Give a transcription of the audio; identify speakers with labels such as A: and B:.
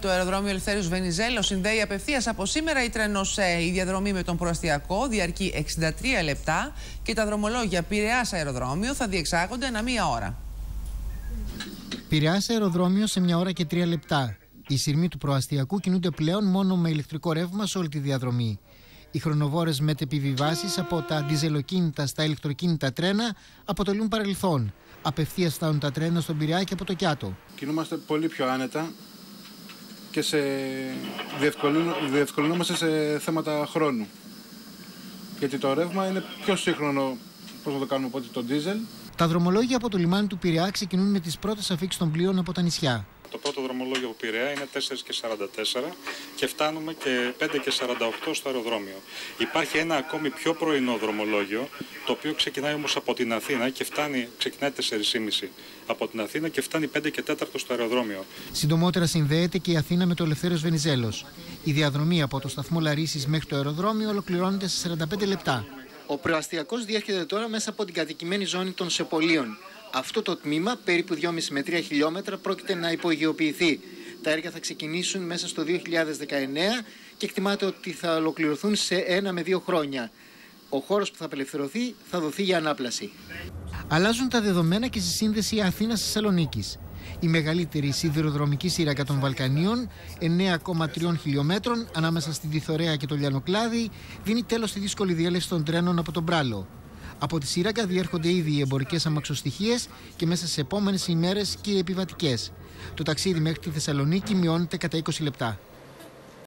A: Το αεροδρόμιο Ελευθέριος Βενιζέλος συνδέει απευθείας από σήμερα η Τρενοσέ. Η διαδρομή με τον προαστιακό διαρκεί 63 λεπτά και τα δρομολόγια Πειραιάς αεροδρόμιο θα διεξάγονται ανά μία ώρα.
B: Πειραιάς αεροδρόμιο σε 1 ώρα και 3 λεπτά. Οι σειρμοί του προαστιακού κινούνται πλέον μόνο με ηλεκτρικό ρεύμα σε όλη τη διαδρομή. Οι χρονοβόρες μετεπιβιβάσεις από τα διζελοκίνητα στα ηλεκτροκίνητα τρένα αποτελούν παρελθόν. Απευθείας φτάνουν τα τρένα στον Πειραιά και από το Κιάτο.
C: Κινούμαστε πολύ πιο άνετα και διευκολυνόμαστε σε θέματα χρόνου. Γιατί το ρεύμα είναι πιο σύγχρονο, πώς να το κάνουμε, από ότι το ντίζελ.
B: Τα δρομολόγια από το λιμάνι του Πειραιά ξεκινούν με τις πρώτες αφίξεις των πλοίων από τα νησιά.
D: Το πρώτο δρομολόγιο από Πειραιά είναι 4:44 και φτάνουμε και 5:48 στο αεροδρόμιο. Υπάρχει ένα ακόμη πιο πρωινό δρομολόγιο, το οποίο ξεκινάει όμως από την Αθήνα και ξεκινάει 4:30 από την Αθήνα και φτάνει 5:04 στο αεροδρόμιο.
B: Συντομότερα συνδέεται και η Αθήνα με το Ελευθέριος Βενιζέλος. Η διαδρομή από το σταθμό Λαρίσης μέχρι το αεροδρόμιο ολοκληρώνεται σε 45 λεπτά. Ο προαστιακός διέρχεται τώρα μέσα από την κατοικημένη ζώνη των Σεπολίων. Αυτό το τμήμα, περίπου 2,5 με 3 χιλιόμετρα, πρόκειται να υπογειοποιηθεί. Τα έργα θα ξεκινήσουν μέσα στο 2019 και εκτιμάται ότι θα ολοκληρωθούν σε 1 με 2 χρόνια. Ο χώρος που θα απελευθερωθεί θα δοθεί για ανάπλαση. Αλλάζουν τα δεδομένα και στη σύνδεση Αθήνας-Θεσσαλονίκης. Η μεγαλύτερη σιδηροδρομική σύραγγα των Βαλκανίων, 9,3 χιλιόμετρων ανάμεσα στην Τιθωρέα και το Λιανοκλάδι, δίνει τέλος στη δύσκολη διέλευση των τρένων από τον Μπράλο. Από τη σύραγγα διέρχονται ήδη οι εμπορικές αμαξοστοιχίες και μέσα στις επόμενες ημέρες και οι επιβατικές. Το ταξίδι μέχρι τη Θεσσαλονίκη μειώνεται κατά 20 λεπτά.